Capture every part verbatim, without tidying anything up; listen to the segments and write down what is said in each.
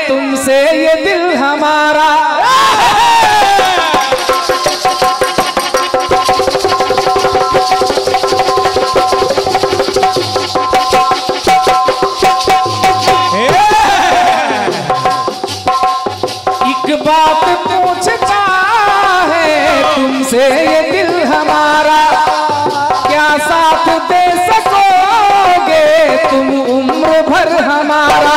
तुमसे ये दिल हमारा। एक बात पूछता है तुमसे ये दिल हमारा, क्या साथ दे सकोगे तुम उम्र भर हमारा।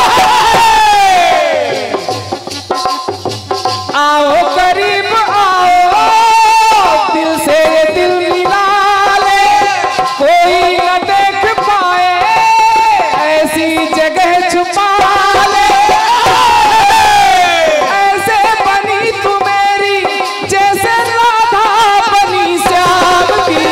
आओ करीब आओ, दिल से ये दिल मिला ले, कोई न देख पाए ऐसी जगह छुपा ले। ऐसे बनी तू मेरी जैसे राधा बनी श्याम की।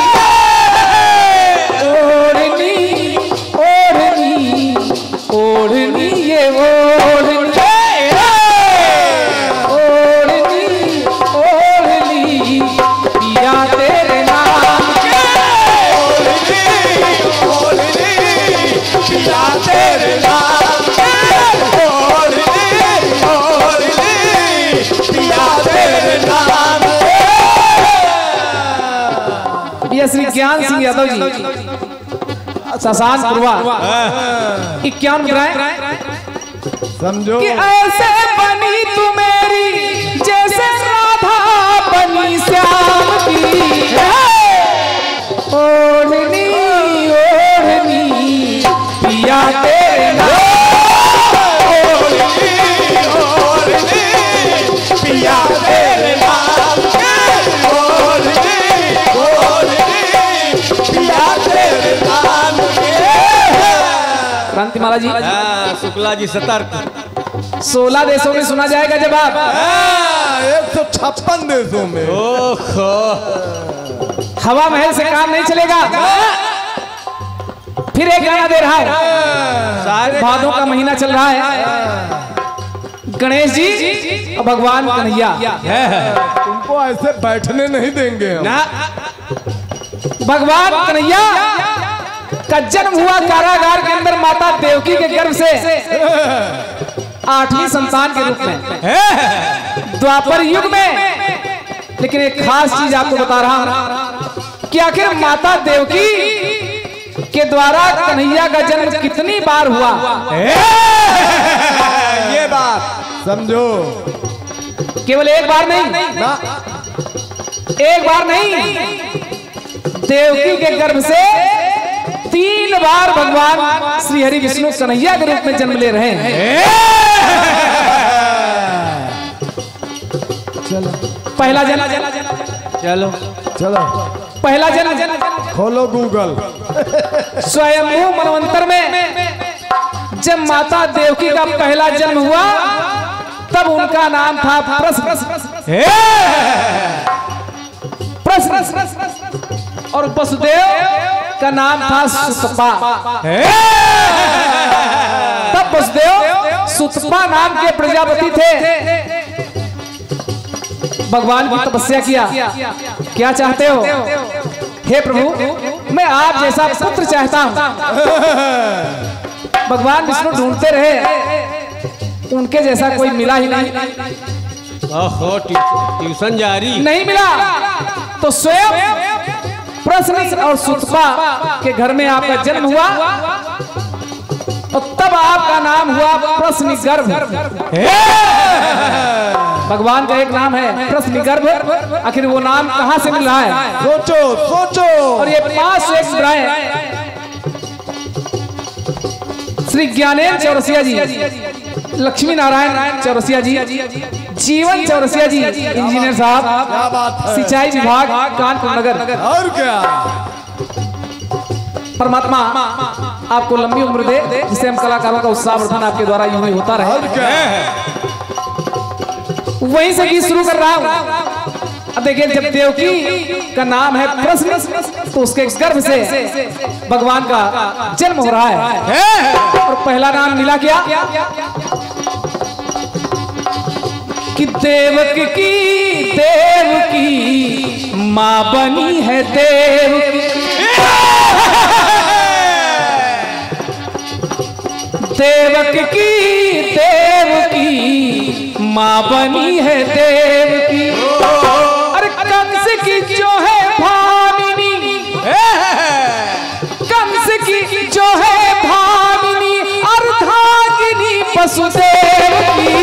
ओढ़नी ओढ़नी ओढ़नी ये ओढ़नी श्री ज्ञान सिंह यादव जी ससान पुरवा इक्यावन मुद्राएं। समझो कि ऐसे बनी तू मेरी जैसे राधा बनी श्याम की। ओढ़नी ओढ़नी पिया तेरे नाम, ओढ़नी ओढ़नी पिया तेरे नाम, ओढ़नी ओढ़नी पिया तेरे नाम। क्रांतिमाला जी, शुक्ला जी सतर्क। सोलह देशों में सुना जाएगा जवाब। एक सौ छप्पन देशों में। ओहो, हवा महल से काम नहीं चलेगा। फिर एक गाना दे रहा है, भादों का महीना चल रहा है। गणेश जी और भगवान कन्हैया तुमको ऐसे बैठने नहीं देंगे हम। ना, भगवान कन्हैया का जन्म हुआ कारागार के अंदर माता देवकी के गर्भ से आठवीं संतान के रूप में द्वापर युग में। लेकिन एक खास चीज आपको बता रहा हूं कि आखिर माता देवकी के द्वारा कन्हैया का जन्म कितनी बार हुआ। ये बात समझो, केवल एक बार नहीं ना, एक बार नहीं, देवकी के गर्भ से तीन बार भगवान श्री हरि विष्णु कन्हैया के रूप में जन्म ले रहे हैं। चलो पहला जन्म, चलो चलो पहला जन्म खोलो गूगल। स्वयंभू मनवंतर में जब माता देवकी का पहला जन्म हुआ तब उनका नाम था प्रस प्रस और वसुदेव का नाम था सुतपा। तब वसुदेव सुतपा नाम के प्रजापति थे। भगवान की तपस्या किया, क्या चाहते हो हे प्रभु, मैं आप जैसा पुत्र चाहता हूं। भगवान विष्णु ढूंढते रहे, उनके जैसा कोई मिला ही नहीं। ओहो, ट्यूशन जारी नहीं मिला तो स्वयं प्रश्न और सुतपा के घर में आपका जन्म हुआ और तब आपका नाम हुआ प्रश्निगर्भ। भगवान का एक नाम है प्रश्निगर्भ। आखिर वो नाम कहां से मिल रहा है? सोचो सोचो। और ये पांच सौ एक मुद्राएं श्री ज्ञानेन्द्र चौरसिया जी, लक्ष्मी नारायण चौरसिया जी, जीवन चौरसिया जी इंजीनियर साहब, सिंचाई विभाग कानपुर नगर। और क्या, परमात्मा आपको लंबी उम्र दे, जिससे हम कलाकारों का उत्साह वर्धन आपके द्वारा यूं ही होता रहे। और क्या, वहीं से गीत शुरू कर रहा हूं। अब देखिए, जब देवकी का नाम है प्रश्न तो उसके गर्भ से भगवान का जन्म हो रहा है। और पहला नाम मिला क्या कि देवकी की देवकी माँ बनी है देवकी। देवक की देवकी माँ बनी है देवकी। अरे कंस की जो है भामिनी, कंस की जो है भामिनी अर्धांगिनी वसुदेव की।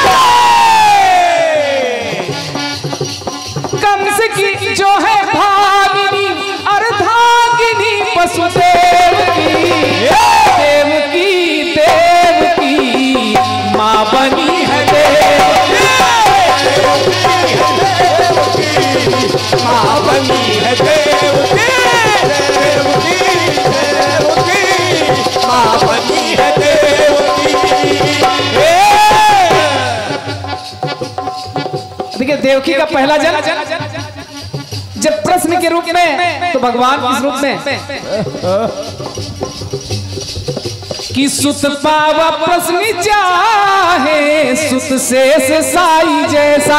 कंस की जो है भामिनी अर्धांगिनी वसुदेव की। देवकी देवकी माँ बनी है देवकी, माँ बनी है देवकी, देवकी देवकी माँ बनी है देवकी। देखिए देवकी का पहला जन्म जब प्रश्न के रूप में, तो भगवान किस रूप में कि सुत पावा प्रश्न चाहे सुत शेष साई जैसा।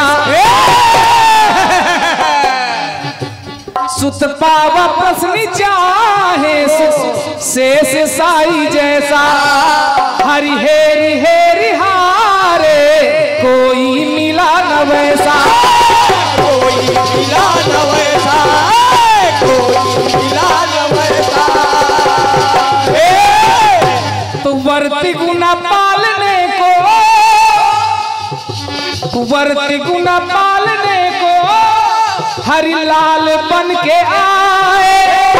सुत पावा प्रश्न चाहे सुत शेष साई जैसा। हरि हेरि हेरि हारे कोई मिला न वैसा, कोई मिला न वैसा, कोई मिला न वैसा। तो वर्ती गुना पालने को, वर्ती गुना पालने को हरि लाल बन के आए।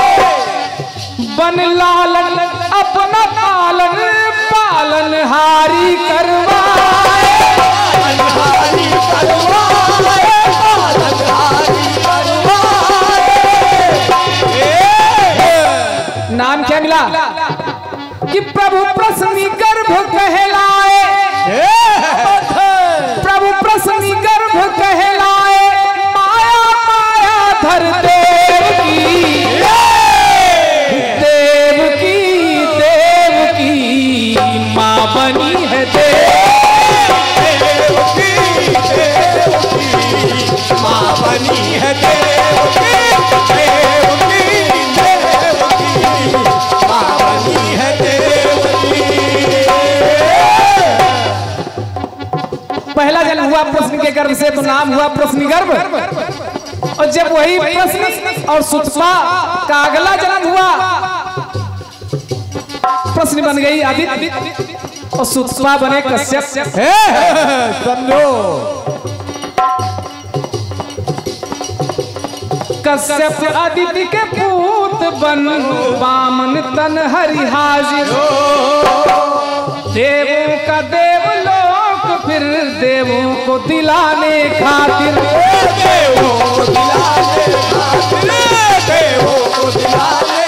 बन लालन अपना पालन पालन हारी करवाए, हारी करवाए, हारी करवाए। नाम क्या मिला कि प्रभु प्रश्नी गर्भ कहलाए। प्रभु प्रश्नी गर्भ कहलाए। माया माया धर देवकी, देवकी देवकी माँ बनी है देवकी, देवकी माँ बनी है देवकी, देवकी देवकी माँ बनी है देवकी। पहला जन्म हुआ प्रश्न के गर्भ से, तो नाम हुआ प्रश्न गर्भ। और जब वही प्रश्न और सुतपा का अगला जन्म हुआ, प्रश्न बन गई आदित्य और सुतपा बने कश्यप। समझो कश्यप आदित्य के पूत बन वामन तन हरि हाजिर। देवों का देवलोक फिर देवों को दिलाने खातिर, देवों को दिलाने खातिर, देवों को दिलाने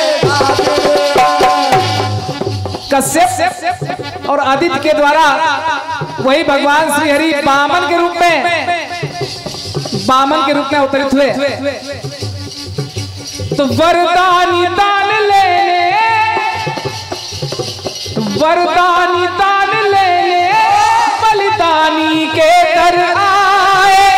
खातिर। कश्यप और आदित्य के द्वारा वही भगवान श्री हरि वामन के रूप में, वामन के रूप में अवतरित हुए। तो वरदानी दान लेने, वरदानी दान लेने बलिदानी के घर आए।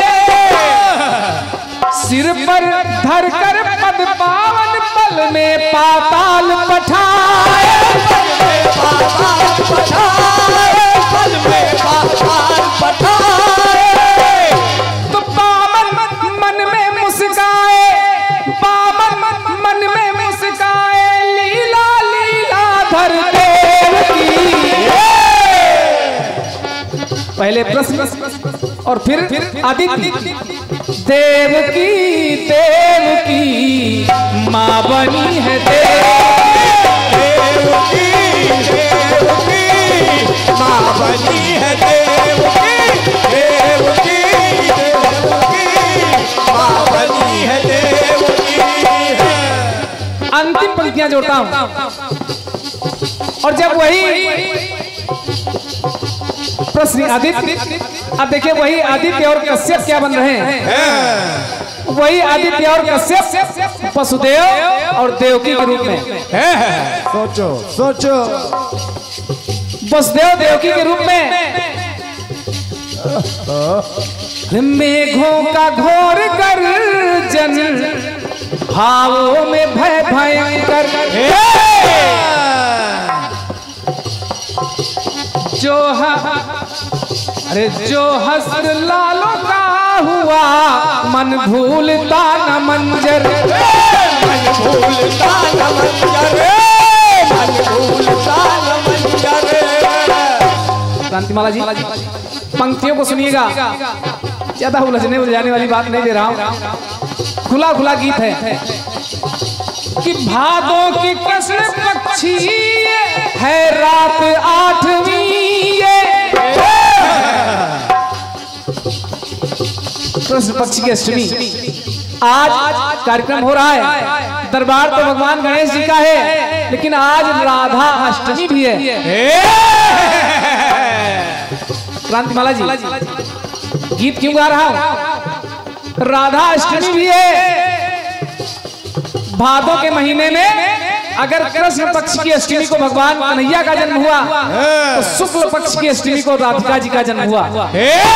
सिर पर धर कर पद पावन पल में पाताल पठाए, पाताल पठाए, पल में पाताल पठाए। तो पावन मन में मुस्काए, पावन मन में मुस्काए लीला लीला धर देवकी। पहले प्रश्न और फिर आदित्य। देवकी देवकी माँ बनी है देवकी, देवकी माँ बनी है देवकी, देवकी देवकी माँ बनी है देवकी। अंतिम पंक्तियां जोड़ता हूं। और जब वही प्रश्न आदित्य, अब देखिए वही आदित्य और कश्यप क्या बन रहे हैं। वही आदित्य और कश्यप वसुदेव और देवकी के रूप में। सोचो सोचो वसुदेव देवकी के रूप में मेघों का घोर गर्जन, भावों में भय भयंकर। जो ह... अरे जो हस्र लालों का हुआ मन भूलता न मंजर, मन भूलता न मंजर, मन भूलता न मंजर। क्रांतिमाला जी पंक्तियों को सुनिएगा, ज्यादा उलझने उलझाने वाली बात नहीं दे रहा हूं, खुला खुला गीत है कि भादों की कृष्ण पक्षी है रात आठवीं, कृष्ण पक्ष की अष्टमी आज कार्यक्रम हो रहा है। दरबार तो भगवान गणेश जी का है, लेकिन आज राधा अष्टमी भी है। क्रांतिमाला जी गीत क्यों गा रहा हूं? राधा अष्टमी भी है। भादों के महीने में अगर कृष्ण पक्ष की अष्टमी को भगवान कन्हैया का जन्म हुआ, तो शुक्ल पक्ष की अष्टमी को राधिका जी का जन्म हुआ।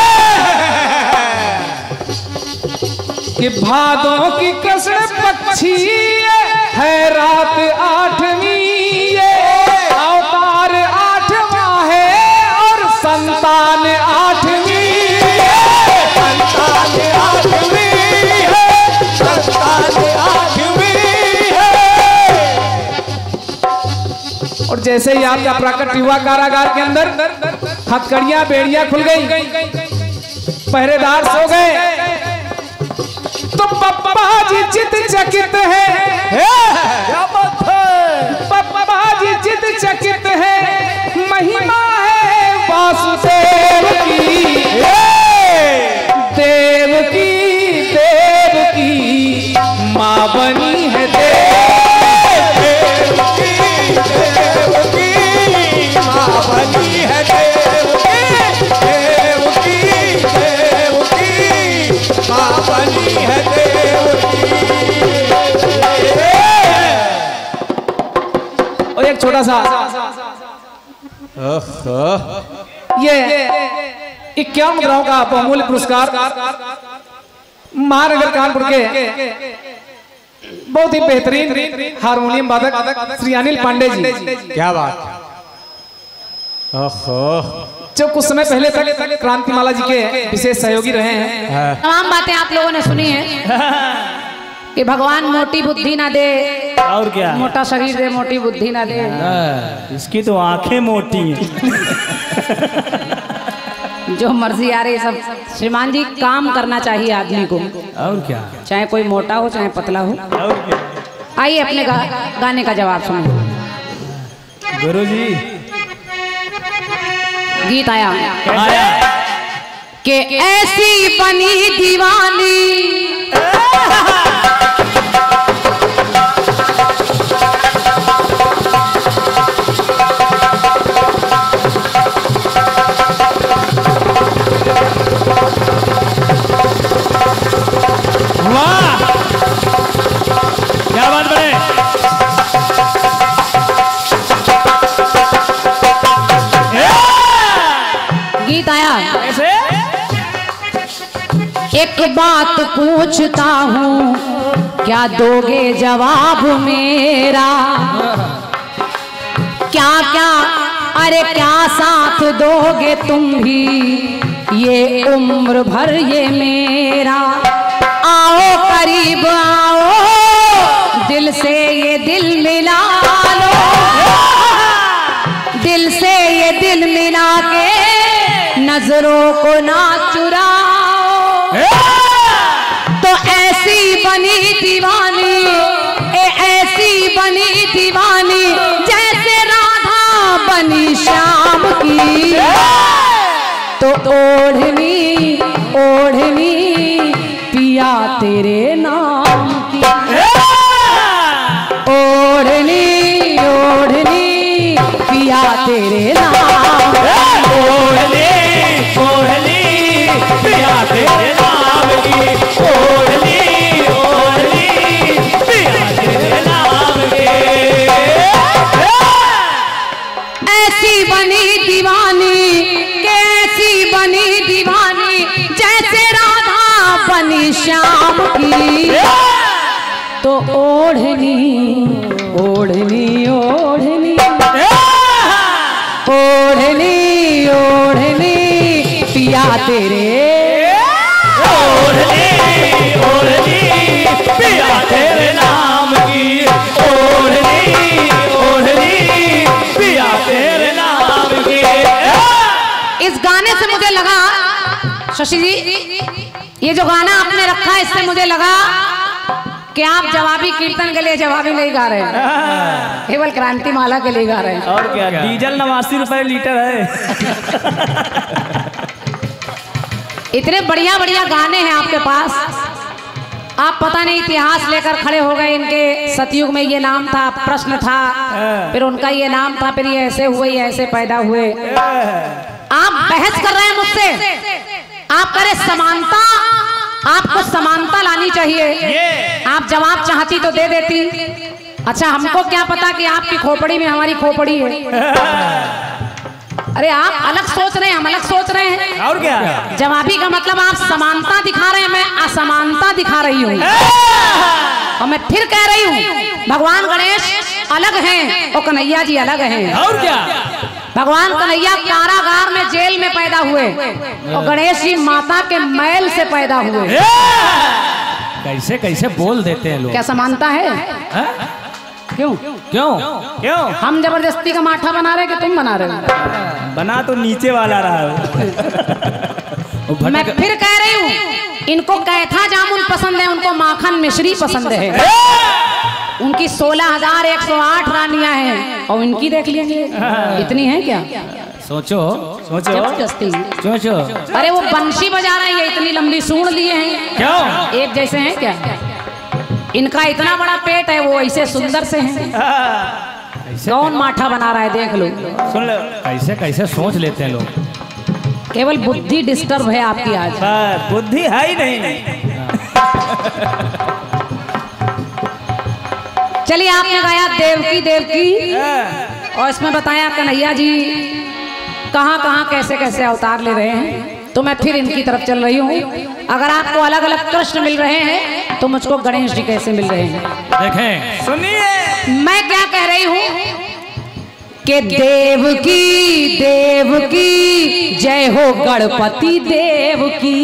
कि भादों की कृष्ण पक्षी है रात आठवीं, अवतार आठवां है और संतान आठवीं, संतान आठवीं है, संतान आठवीं है। और जैसे ही आपका प्राकट युवा कारागार के अंदर हथकड़ियां बेड़ियां खुल गई, पहरेदार सो गए, तो पप्पा जी चित चकित है, क्या बात है? पप्पा जी चित चकित है, महिमा है वासुदेव की, देव की देव की माँ बनी है देव, देव की देव की माँ बनी है देव की, देव की देव की माँ बनी है देव की। और एक छोटा सा ये इक्यावन मुद्राओं का बहुमूल्य पुरस्कार महानगर कानपुर के बहुत ही बेहतरीन हारमोनियम वादक श्री अनिल पांडे जी, क्या बात? ओहो, जो कुछ समय पहले तक क्रांतिमाला जी के विशेष सहयोगी रहे हैं। तमाम बातें आप लोगों ने सुनी है कि भगवान मोटी बुद्धि ना दे, और क्या, मोटा शरीर दे, मोटी बुद्धि ना दे। इसकी तो आंखें मोटी हैं। जो मर्जी आ रही सब। श्रीमान जी, काम करना चाहिए आदमी को, और क्या, चाहे कोई मोटा हो चाहे पतला हो। और क्या। आइए अपने गा, गाने का जवाब सुनिए। गुरु जी गीत आया आया कि ऐसी बनी दीवानी, वाह, क्या बात बने। गीत आया कैसे? एक बात पूछता हूँ, क्या दोगे जवाब मेरा? क्या क्या अरे क्या साथ दोगे तुम भी, ये उम्र भर ये मेरा? आओ करीब आओ, दिल से ये दिल मिला लो, दिल से ये दिल मिला के नजरों को ना चुराओ। तो ऐसी बनी दीवानी, ए ऐसी बनी दीवानी, जैसे राधा बनी श्याम की। तो ओढ़नी ओढ़नी पिया तेरे नाम की, ओढ़नी ओढ़नी पिया तेरे नाम, ओढ़नी ओढ़नी पिया तेरे नाम की, ओढ़नी ओढ़नी पिया तेरे नाम की। ऐसी बनी दीवानी, कैसी बनी दीवानी, जैसे राधा बनी श्याम की। तो ओढ़नी ओढ़नी ओढ़नी ओढ़नी ओढ़नी पिया तेरे, ओढ़नी ओढ़नी पिया तेरे नाम की, ओढ़नी ओढ़नी पिया तेरे नाम की। इस गाने से मुझे लगा शशि जी, ये जो गाना आपने रखा है इससे मुझे लगा कि आप जवाबी कीर्तन के लिए जवाबी नहीं गा रहे हैं, केवल क्रांति माला के लिए गा रहे हैं। और क्या, डीजल नवासी रुपए लीटर है। इतने बढ़िया बढ़िया गाने हैं आपके पास, आप पता नहीं इतिहास लेकर खड़े हो गए। इनके सतयुग में ये नाम था, प्रश्न था, फिर उनका ये नाम था, फिर ये ऐसे हुए, ये ऐसे पैदा हुए। आप बहस कर रहे हैं मुझसे, आप करें समानता, आपको समानता लानी चाहिए। आप जवाब चाहती तो दे देती। अच्छा, हमको क्या पता कि आपकी खोपड़ी में हमारी खोपड़ी है। अरे आप अलग सोच रहे हैं, हम अलग सोच रहे हैं। और क्या, जवाबी का मतलब आप समानता दिखा रहे हैं, मैं असमानता दिखा रही हूँ। और मैं फिर कह रही हूँ, भगवान गणेश अलग हैं और कन्हैया जी अलग हैं। और क्या, भगवान कन्हैया कारागार में, जेल में पैदा हुए और गणेश जी माता के मैल से पैदा हुए। कैसे कैसे बोल देते हैं लोग। क्या समानता है? हा? क्यों क्यों क्यों हम जबरदस्ती का माठा बना रहे कि तुम बना रहे हो? बना तो नीचे वाला रहा। मैं फिर कह रही हूँ, इनको कैथा जामुन पसंद है, उनको माखन मिश्री पसंद है। उनकी सोलह हजार एक सौ आठ रानियां हैं और इनकी देख लेंगे इतनी है क्या? सोचो सोचो जबरदस्ती सोचो। अरे वो बंशी बजा रहे हैं, इतनी लंबी सूंड लिए हैं, क्यों एक जैसे हैं क्या? इनका इतना बड़ा पेट है, वो ऐसे सुंदर से हैं। कौन माठा बना रहा है देख लो। सुन लो, कैसे कैसे सोच लेते हैं लोग। केवल बुद्धि डिस्टर्ब है आपकी आज। बुद्धि है ही नहीं। चलिए, आपने गाया देवकी देवकी और इसमें बताया कन्हैया जी कहाँ कहाँ कैसे कैसे अवतार ले रहे हैं। तो मैं फिर इनकी तरफ चल रही हूँ। अगर आपको अलग अलग कृष्ण मिल रहे हैं तो मुझको गणेश जी कैसे मिल रहे हैं देखें, सुनिए। मैं क्या कह रही हूँ कि देव की देव की जय हो गणपति देव की।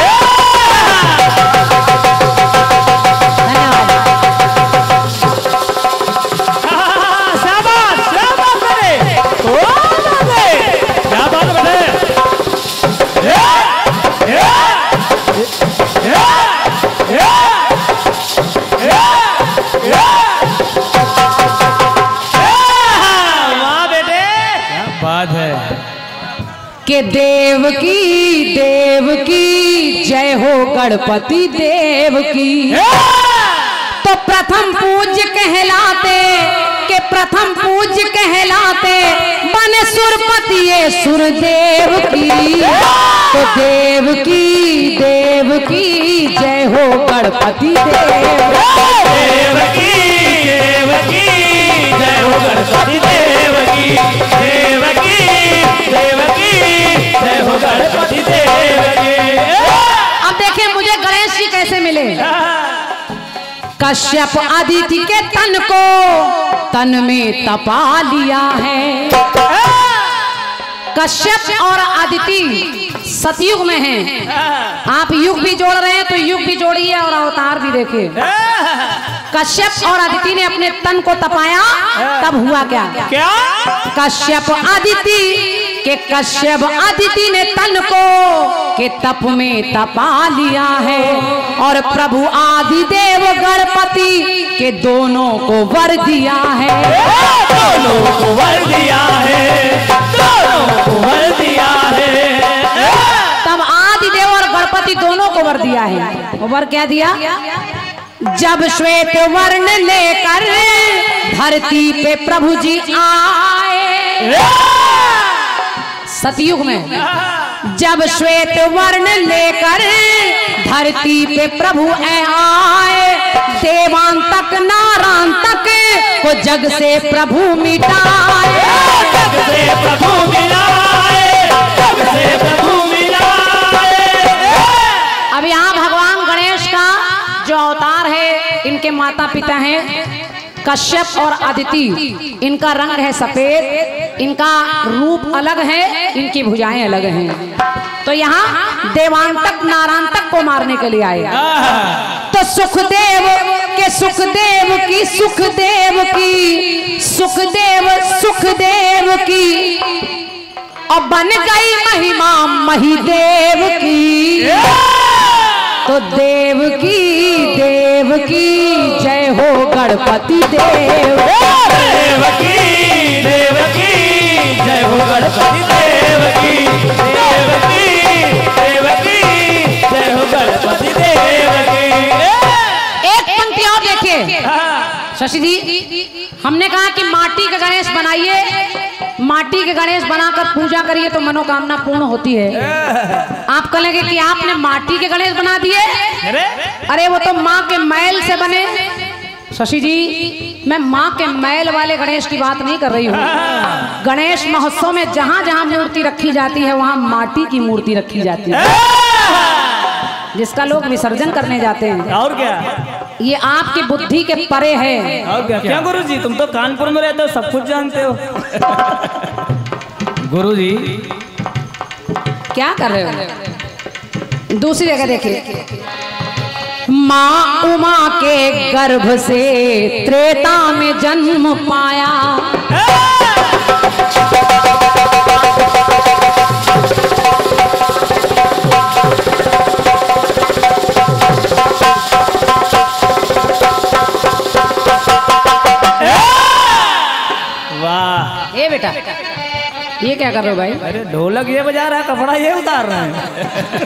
के देव की देव की जय हो गणपति देव की। तो प्रथम पूज्य कहलाते, के प्रथम पूज्य कहलाते बने सुरपति ये सुरदेव की। तो देव की देव की जय हो गणपति देव। देव की देव की जय हो गणपति देव की। देव की देव की जय हो गणपति देव की। अब देखिए मुझे गणेश जी कैसे मिले। कश्यप अदिति के तन को तन में तपा लिया है। कश्यप और अदिति सतयुग में हैं। आप युग भी जोड़ रहे हैं तो युग भी जोड़िए और अवतार भी देखिए। कश्यप और अदिति ने अपने तन को तपाया, तब हुआ क्या? क्या? कश्यप अदिति के कश्यप अदिति ने तन को के तप में तपा लिया है और प्रभु आदिदेव गणपति के दोनों को वर दिया है। दोनों को वर दिया है, दोनों को वर दिया है। तब आदिदेव और गणपति दोनों को वर दिया है। वो वर क्या दिया? जब श्वेत वर्ण लेकर धरती पे प्रभु जी आए, सतयुग में जब श्वेत वर्ण लेकर धरती पे प्रभु आए, देवांतक नारांतक को जग से प्रभु मिटाए। जग से प्रभु मिलाए, जग से प्रभु मिलाए। अब यहाँ भगवान गणेश का जो अवतार है, इनके माता पिता हैं कश्यप और अदिति। इनका रंग है सफेद इनका रूप अलग है, इनकी भुजाएं अलग हैं। तो यहाँ देवांतक नारायणतक को मारने के लिए आए। तो सुखदेव के सुखदेव की सुखदेव की सुखदेव सुखदेव की और बन गई महिमा महिदेव की। तो देव की देव की जय हो गणपति देव। देव की देव की जय हो गणपति देव की। देव की देव की जय हो गणपति देव की। एक पंक्ति और देखिए शशि जी, हमने कहा कि माटी का गणेश बनाइए, माटी के गणेश बनाकर पूजा करिए तो मनोकामना पूर्ण होती है। आप कहेंगे कि आपने माटी के गणेश बना दिए, अरे वो तो माँ के मैल से बने। शशि जी, मैं माँ के मैल वाले गणेश की बात नहीं कर रही हूँ। गणेश महोत्सव में जहाँ जहाँ मूर्ति रखी जाती है वहाँ माटी की मूर्ति रखी जाती है, जिसका लोग विसर्जन करने जाते हैं। और क्या, ये आपकी बुद्धि के परे है। और क्या, क्या गुरु जी, तुम तो कानपुर में रहते हो, सब कुछ जानते हो। गुरु जी क्या कर रहे हो? दूसरी जगह देखिए, माँ उमा के गर्भ से त्रेता में जन्म पाया। वाह, ए बेटा, ये क्या कर रहे हो भाई? अरे ढोलक ये बजा रहा है, कपड़ा ये उतार रहा है।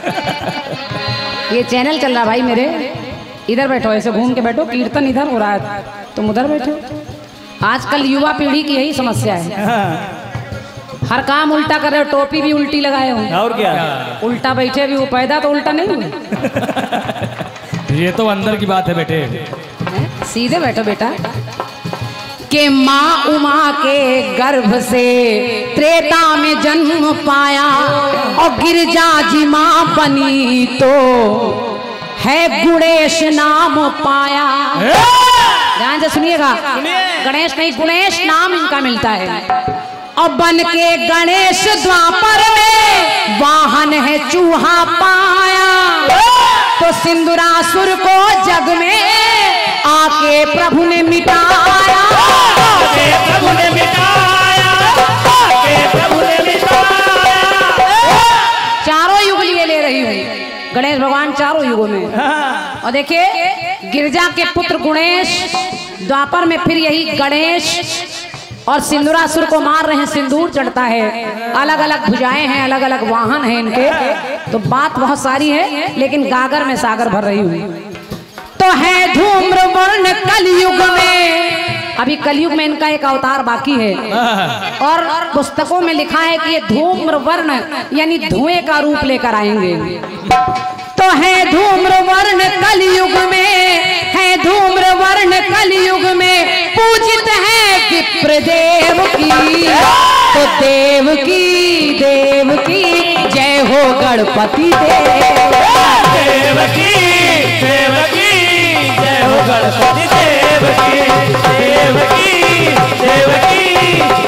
ये चैनल चल रहा भाई मेरे, इधर बैठो, ऐसे घूम के बैठो, कीर्तन इधर हो रहा है, तुम उधर बैठो। आजकल युवा पीढ़ी की यही समस्या है, हर काम उल्टा कर रहे हो, टोपी भी उल्टी लगाए हो। और क्या, उल्टा बैठे भी वो, पैदा तो उल्टा नहीं हुए। ये तो अंदर की बात है बेटे। सीधे बैठो बेटा। के माँ उमा के गर्भ से त्रेता में जन्म पाया और गिरजा जी माँ बनी तो है गुणेश नाम पाया। ध्यान से सुनिएगा, गणेश नहीं गुणेश नाम इनका मिलता है। और बन के गणेश द्वापर में वाहन है चूहा पाया। तो सिंदूरासुर को जग में आके प्रभु ने मिटाया। आके प्रभु ने मिटाया, आके प्रभु ने मिटाया। चारों युग लिए ले रही हूँ, गणेश भगवान चारों युगों में। और देखिए, गिरजा के पुत्र गुणेश, द्वापर में फिर यही गणेश, और सिंदूरासुर को मार रहे हैं, सिंदूर चढ़ता है, अलग अलग भुजाएं हैं, अलग अलग वाहन हैं इनके। तो बात बहुत सारी है, लेकिन गागर में सागर भर रही हूँ। तो है धूम्र वर्ण कलयुग में, अभी कलयुग में इनका एक अवतार बाकी है, और पुस्तकों में लिखा है कि ये धूम्र वर्ण यानी धुएं का रूप लेकर आएंगे। तो है धूम्र वर्ण कलयुग में, है धूम्र वर्ण कलयुग में, पूजित है विप्र देव की। तो देव की देव की जय हो गणपति देव। देव की देव की जय हो गणपति देव की। देव की देव की